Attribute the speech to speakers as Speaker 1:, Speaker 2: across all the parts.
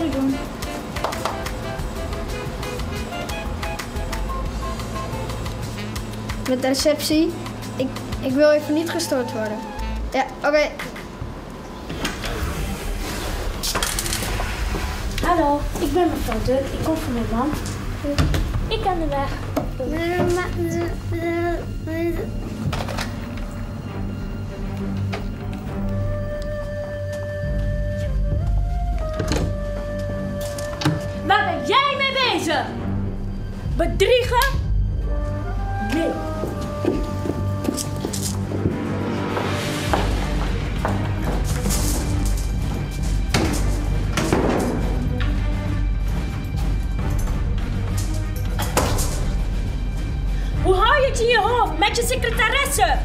Speaker 1: Sorry, doen.
Speaker 2: Met de receptie. Ik wil even niet gestoord worden. Ja, oké.
Speaker 1: Hallo, ik ben mevrouw Duk. Ik kom van mijn man. Ik ken de weg. Waar ben jij mee bezig? Bedriegen? Nee. Hoe hou je het in je hoofd met je secretaresse?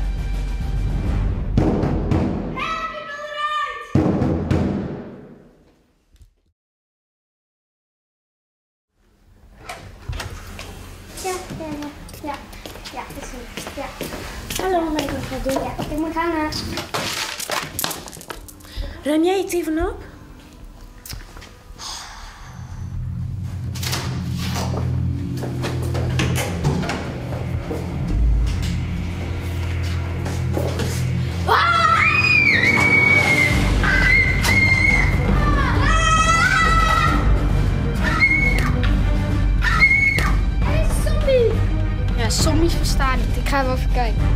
Speaker 3: Ja, precies. Ja.
Speaker 1: Hallo, mevrouw Duk.
Speaker 3: Ja, ik moet hangen.
Speaker 1: Ruim jij het even op?
Speaker 2: Ja, zombies verstaan niet. Ik ga wel even kijken.